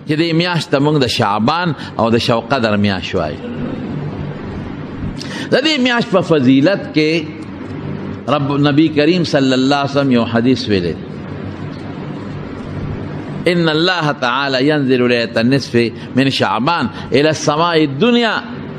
چې دې میاشت ته موږ د شعبان او د شب قدر میاشت وایو. د دې میاشت په فضیلت کې رب نبی کریم صلی الله علیه وسلم یو حدیث ویلی، ان الله تعالی ينزل ليلة النصف من شعبان الى السماء الدنيا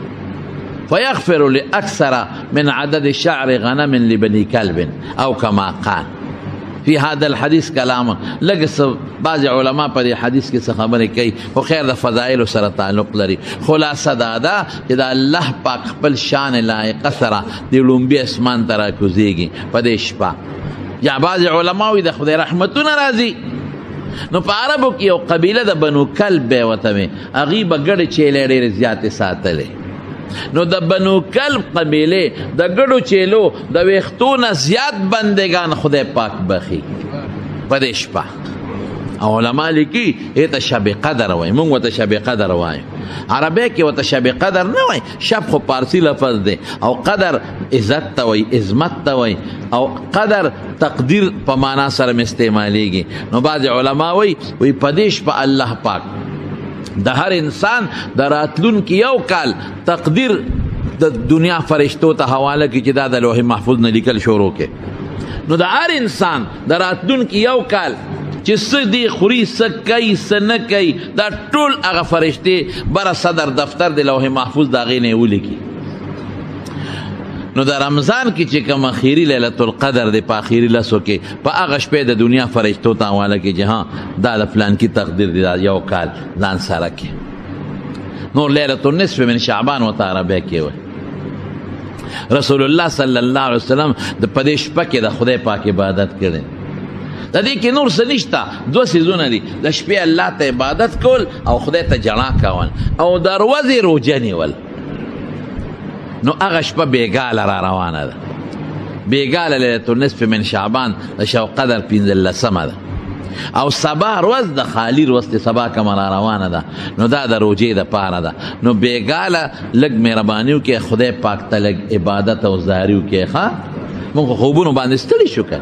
فيغفر لأكثر من عدد شعر غنم لبني كلب او كما قال. في هذا الحديث كلام لګس بعض علماء په دې حدیث کې څه خبرې کوي، خو خیر د فضایل سره تعلق لري. خلاصه دا ده چې د الله پاک خپل شان لایق سره د لومبي اسمان ته راکوزیږي په دې شپه. یا بعض علماء وي د خدای رحمتونه راځي. نو په عربو کې یو قبیله د بنو کلب به وته وي، هغوی به ګډې چیلې ډېرې زیاتې ساتلې. نو د بنو کلب قبیله د ګډو چیلو د ویښتو نه زیات بندگان خدای پاک بخي په دې شپه. او علما لیکي ایته شب قدر وایي، موږ ورته شب قدر وایو. عربی کې ورته شب قدر نه وایي، شب خو پارسی لفظ دی، او قدر عزت ته وایي، عظمت ته وایي، او قدر تقدیر په معنا سره استعمالیږي. نو بعض علما وایي په دې شپه الله پاک د هر انسان د راتلونکي یو کال تقدیر د دنیا فرشتو ته حواله کړي چې دا د لوح محفوظ نه لیکل شروع کړي. نو د هر انسان د راتلونکي یو کال چې څه دی خوري، څه کوي، څه نه کوي، دا ټول هغه فرشتې بره صدر دفتر د لوح محفوظ د هغې نه یې ولیکي. نو د رمضان کې چې کوم اخیری لیلة القدر دی په اخیری لسو کې په هغه شپې د دنیا فرشتو ته حواله کړي چې ها دا د فلان کی تقدیر دی، دا یو کال ځان سره کې. نور لیلة النصف من شعبان ورته عربی کې وایي. رسول الله صلی الله علیه وسلم د په دې شپه کې د خدای پاک عبادت کړی. د دې کې نور څه نشته، دوه څیزونه دي، د شپې الله ته عبادت کول او خدای ته جړا کول او د ورځې روژه نیول. نو هغه شپه بېګاله را روانه ده، بېګاله لیلة النصف من شعبان د شب قدر 15مه ده، او سبا ورځ د خالی ورځ سبا کومه را روانه ده. نو دا د روژې دپاره ده. نو بېګاله لږ مهرباني وکړئ، خدای پاک ته لږ عبادت او زاري وکړئ. ښه موږ خو خوبونو باندې ستړي شو که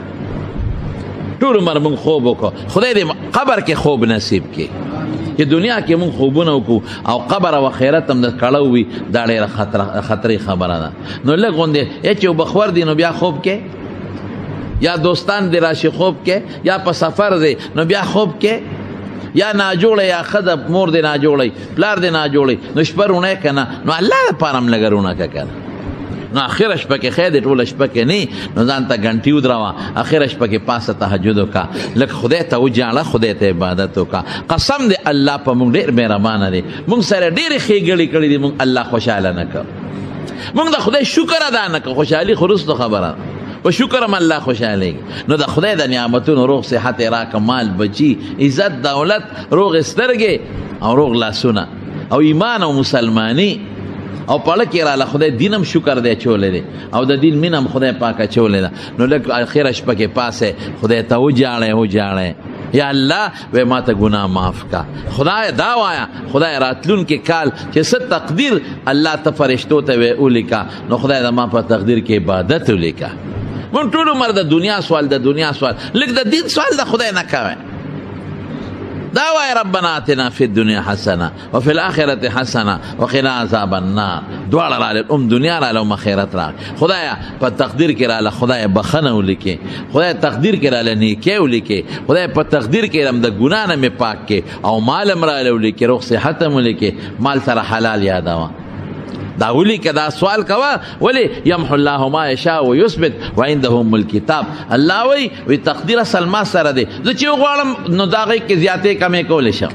ټول عمر موږ خوب وکړو. خدای دې قبر کې خوب نصیب کړي چې دنیا کې موږ خوبونه وکړو او قبر او آخرت هم د کړو وي، دا ډېره خطرې خبره ده. نو لږ غوندې چې یو بخور دی نو بیا خوب کې، یا دوستان دی راشي خوب کې، یا په سفر دی نو بیا خوب کې، یا ناجوړه یا ښځه مور دی ناجوړی، پلار دی ناجوړی، نو شپه رونی که نه، نو الله دپاره هم لږه رونه که که نه. نو اخره شپه کې خیر دی، ټوله شپه کې نه، نو ځان ته ګنټي ودروه، اخره شپه کې پاسه تهجد وکړه، لږ خدای ته وجاړه، خدای ته عبادت وکړه. قسم دی الله په موږ ډېر مهربانه دی، موږ سره ډېرې ښېګړې کړي دي، موږ الله خوشحاله نه کړو. موږ د خدای شکر ادا نه کړو، خوشحالي خو وروستو خبره، په شکر هم الله خوشحالېږي. نو د خدای د نعمتونو روغ صحت یې راکړه، مال بچي، عزت دولت، روغ سترګې او روغ لاسونه او ایمان او مسلماني او پړه کې راله خدای دین هم شکر دی اچولی دی، او د دین مینه هم خدای پاک اچولی ده. نو لږ اخره شپه کې پاسې خدای ته وجاړئ، یا الله وی ما ته ګناه معاف کا. خدای دا وایا خدای راتلونکي کال چې څه تقدیر الله ته فرشتو ته وی ولیکه، نو خدای د ما په تقدیر کې عبادت ولیکه. مونږ ټول عمر د دنیا سوال، د دنیا سوال، لږ د دین سوال د خدای نه کوئ. دا وای ربنا آتنا فی الدنیا حسنه وفي الاخره حسنه وقنا عذاب النار. دواړه راله، دنیا راله او آخرت راله. خدایا په تقدیر کې راله خدای بخنه ولیکي، خدای تقدیر کې راله نیکی ولیکي، خدای په تقدیر کې رم د ګناه نه مې پاک کې، او مال هم راله ولیکي، روغ صحت هم ولیکي، مال سره حلال یادوه. دا ولیکه، دا سوال کوه، ولی یمحو الله ما یشاء و یثبت و عنده ام الکتاب. الله وی تقدیر اصل ما سره دی، زه چې وغواړم نو د هغې کې زیاتې کمې کولی شم،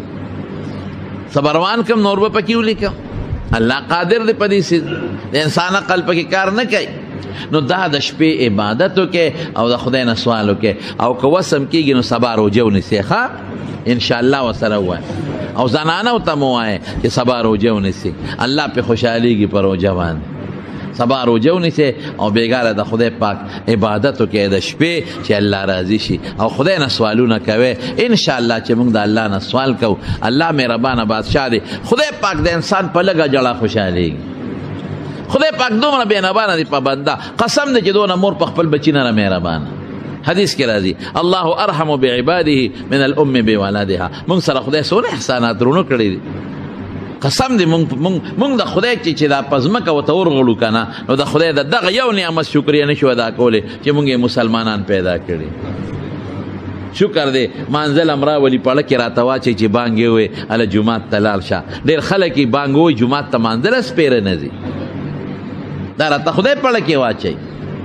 صبروان کم نور به پکې ولیکم. الله قادر دی په دې څیز، د انسان عقل پکې کار نه کوي. نو دا د شپې عبادت وکړې او د خدای نه سوال وکړې، او که وسم کېږي نو سبا روژه ونیسئ. ښه انشاءالله ورسره ووایه، او زنانو ته مو وایه چې سبا روژه ونیسئ، الله پې خوشحالېږي په روژه باندې. سبا روژه ونیسئ او بېګاله د خدای پاک عبادت وکړئ د شپې چې الله راضي شي، او خدای نه سوالونه کوئ. انشاءالله چې موږ د الله نه سوال کوو، الله مهربانه بادشاه دی. خدای پاک د انسان په لږه جړه خوشحالېږي. خدای پاک دومره بېنبانه دی په بنده، قسم دی چې دونه مور په خپل بچي نه مهربانه. حدیث کې راځي الله ارحم بعباده من الام بولدها. مونږ سره خدای څونه احسانات رونو کړی دي. قسم دی مونږ د خدای چې دا پزمکه ورته ورغلو که نه نو د خدای د دغه یو نعمت شکریه نشو ادا کولی چې مونږ یې مسلمانان پیدا کړي. شکر دی مانځل هم راولي پړه کې راته واچوي چې بانګ یې ووایي هله جومات ته لاړ شه. ډېر خلک یې بانګ ووایي جومات ته مانځله سپېره نه ځي. دا راته خدای پړه کې واچوي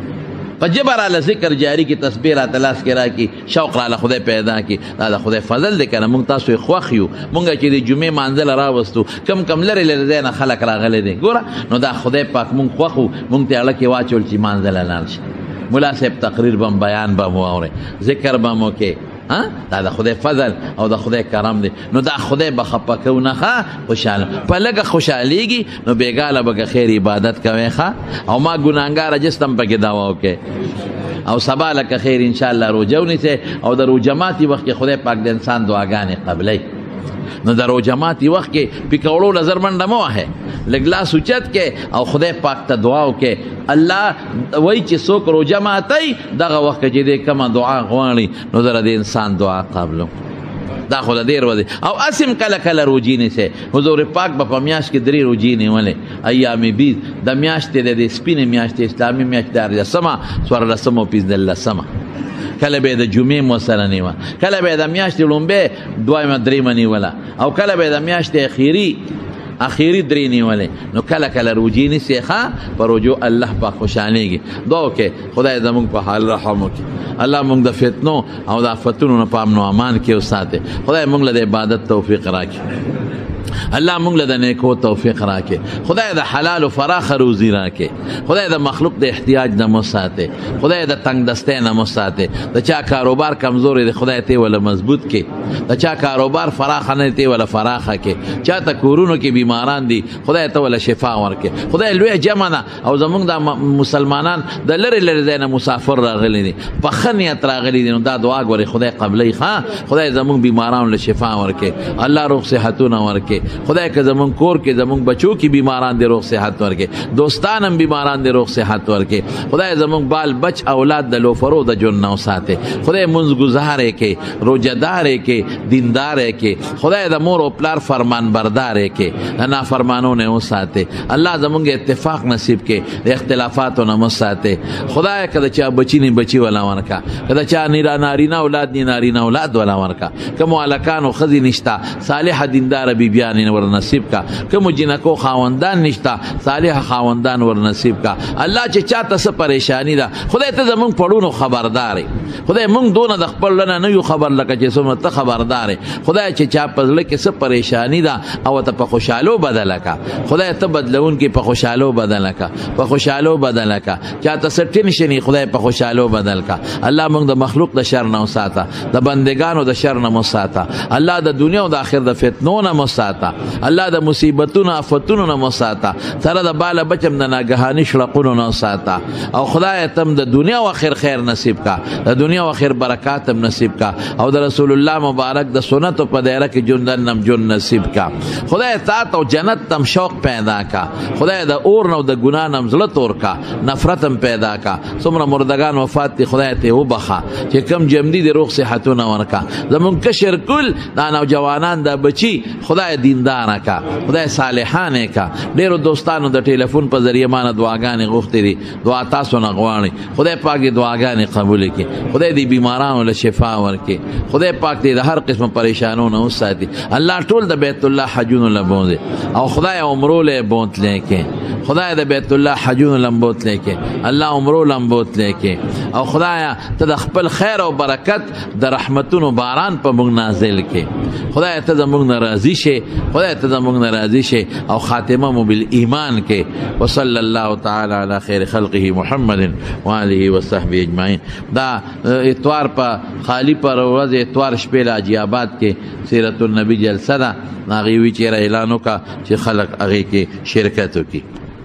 په جبه راله ذکر جاري کې تسبیح راته لاس کې راکړي شوق راله خدای پیدا کړي. دا د خدای فضل دی که نه. مونږ تاسو یې خوښ یو. مونږ چې د جمعې مانځله راوستو کم کم لرې لرې ځای نه خلک راغلی دی ګوره نو دا خدای پاک مونږ خوښ وو. مونږ ته اړه کې واچول چې مانځله لاړ شي. ملا صاحب تقریر به هم بیان به هم واورئ ذکر به هم وکړئ. دا د خدای فضل او د خدای کرم دی. نو دا خدای به خفه کو نه ښه خوشحاله په لږه خوشحالېږي نو بېګاله به که خیر عبادت کوئ ښه او ما ګناهګاره جسم پکې دوا وکړئ او سبا لکه خیر انشاءالله روجه ونیسئ او د روجه ماتي وخت کې خدای پاک د انسان دعاګانې قبلوي. نو د روجه ماتي وخت کې پیکوړو لزر منډه مه وهئ لږ لاس اوچت کې او خدای پاک ته دعا وکړئ. الله وایي چې څوک روجه ماتی دغه وخت کې چې دی کومه دعا غواړي نو زه د انسان دعا قبلوم. دا خو د ډېر ورځې او اسم کله کله روجې نیسئ. حضور پاک به په میاشت کې 3 روجې نیولې ایام بید د میاشتې د سپینې میاشتې اسلامي میاشت د 14مه 14مه او 15مه کله به د جمعې مو سره نیوه کله به د میاشتې لومبۍ 2مه 3مه نیوله او کله به د میاشتې اخیری 3 نیولې. نو کله کله روجې نیسئ ښه په روجو الله پاک خوشحالېږي. دعا وکړئ خدای زموږ په حال رحم وکړي. الله موږ د فتنو او د آفتونو نه په امن و امان کې وساتي. خدای موږ له د عبادت توفیق راکړي. الله موږ له د نیکو توفیق راکړي. خدای د حلال و فراخ روزي راکړي. خدای د مخلوق د احتیاج نه مو ساتي. خدای د تنگ دستۍ نه مو ساتي. د چا کاروبار کمزوري دی خدای ته ولا مضبوط کړي. د چا کاروبار فراخ نه دی ولا فراخه کړي. چا ته کورونو کې بیماران دي خدای ته ولا شفا ورکړي. خدای لوی جمع نه او زمونږ د مسلمانان د لرې لرې ځای نه مسافر راغلي دي په ښه نیت راغلي دي نو دا دعا ګورې خدای قبلوي ښه خدای زمونږ بیمارانو له شفا ورکړي. الله روغ صحتونه ورکړي. خدای که زمونږ کور کې زمونږ بچو کې بیماران دي روغ صحت ورکړي. دوستان هم بیماران دي روغ صحت ورکړي. خدای زمونږ بال بچ اولاد د لوفرو د جون نه وساتي. خدای مونځ ګزار یې کړي روجهدار یې کړي دیندار یې کړي. خدای د مور او پلار فرمان بردار یې کړي د نافرمانو نه وساتي. الله زمونږ اتفاق نصیب کړي د اختلافاتو نه مو ساتي. خدای که د چا بچي نه بچي ولا ورکړه که د چا نارینه اولاد نه نارینه اولاد ولا ورکړه. کومو هلکانو ښځې نشته صالحه دینداره بیبیانې ور نصیب کا. کومو جنکو خاوندان نشته صالح خاوندان ور نصیب کا. الله چې چاته څه پریشانی ده خدای ته زمونږ پړونو خبردار خدای مونږ دونه د خپل لنه نه یو خبر لکه چې څومره ته خبردار خدای چې چا په زړه کې څه پریشانی ده او ته په خوشحالو بدله کا. خدای ته بدلون کې په خوشحالو بدله کا په خوشحالو بدله کا. چاته څه ټینشن خدای په خوشحالو بدل کا. الله مونږ د مخلوق د شر نه وساته د بندگانو د شر نه وساته. الله د دنیا او د آخرت د فتنو نه وساته. الله د مصیبتونو آفتونو نه وساته. سره د بالا بچم د ناګهاني شړقونو نه وساته. او خدای تم د دنیا او آخر خیر نصیب کا. د دنیا او آخر برکات هم نصیب کا او د رسول الله مبارک د سنت په دایره کې جوندن جون نصیب کا. خدای تات او جنت تم شوق پیدا کا. خدای د اور نو د ګنا نم زړه تور کا نفرتم پیدا کا. څومره مردگان وفات دي خدای ته وبخه چې کم جمدی د روغ صحتونه ورکا. زمون کشر کل دا نوجوانان د بچي خدای دیندار کا خدای صالحان کا. ډیرو دوستانو د ټلیفون په ذریعہ مان دعاګانې غوښتې دي. دعا تاسو نه غواړي خدای پاک دعاګانې قبول کړي. خدای دې بیمارانو له شفا ورکړي. خدای پاک دې د هر قسم پریشانونو نه وساتي. الله ټول د بیت الله حجونو له بوزي او خدای عمرو له بوت لیکي. خدای د بیت الله حجونو له بوت لیکي. الله عمرو له بوت لیکي. او خدای ته د خپل خیر او برکت د رحمتونو باران په موږ نازل کړي. خدای ته زموږ ناراضي شي. خدای ته زموږ ناراضي شي او خاتمه مو بالایمان کې. وصلی الله تعالی علی خیر خلقه محمد و آله و صحبه اجمعین. دا اتوار په خالی پر ورځ اتوار شپې لاجی آباد کې سیرت النبی جلسه ده. هغې وی چې اعلان وکړه چې خلک هغې کې شرکت وکړي.